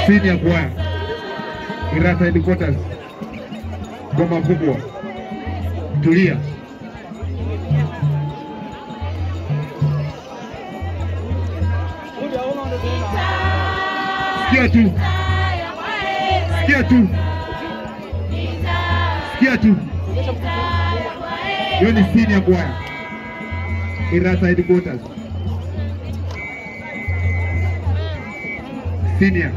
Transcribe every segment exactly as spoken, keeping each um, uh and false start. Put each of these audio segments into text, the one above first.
Senior Choir, Irata Headquarters, Goma kubwa, tulia. Sikia tu, sikia tu, sikia tu. Hiyo ni Senior Choir, Irata Headquarters, Senior.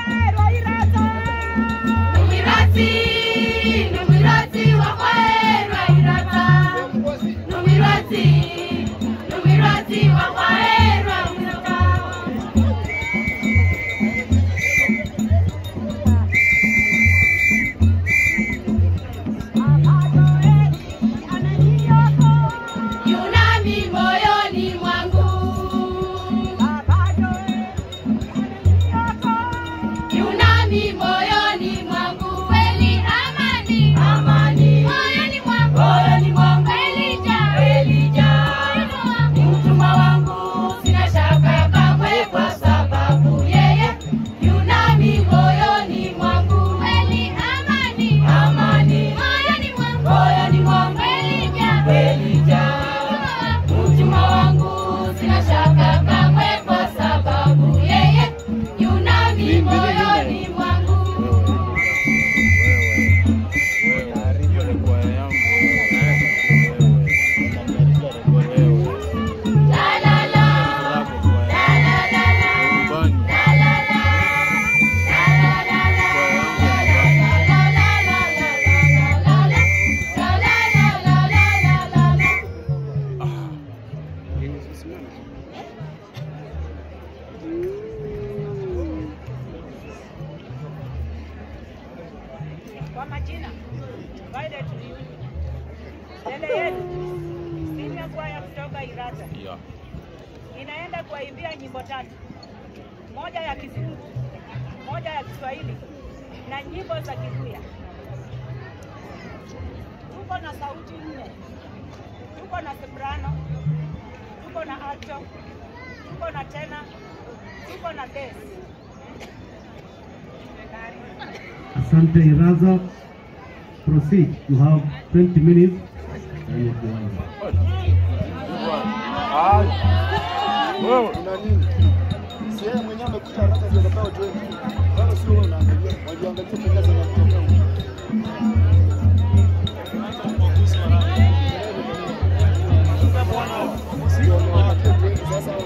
Numirati, numirati wa kweli. yunami moyoni mwangu kweli amani, amani moyoni mwangu, moyoni mwangu Elijah, Elijah mtuma wangu, sina shaka kamwe kwa sababu yeye yunami moyoni mwangu kweli amani, amani moyoni mwangu, moyoni mwangu Elijah, Elijah mtuma wangu, sina shaka kamwe kwa sababu yeye yunami moyoni mwangu. Kwa majina, Violet Liu. Mbele yetu, senior kwaya kutoka Irata. Yeah. Inaenda kuimbia nyimbo tatu. Moja ya Kizungu, moja ya Kiswahili na nyimbo za Kikuya. Tuko na sauti nne. Tuko na soprano, tuko na alto, tuko na tenor, tuko na bass. Asante Iraza. Proceed. You have twenty minutes. And you can Ah. Wewe una nini? Si yeye mwenyewe amekuta haraka ndio anataka join. Kama sio wewe unaangalia, wajiangalie tangazo la kutoka. Sasa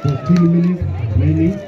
fourteen minutes remaining.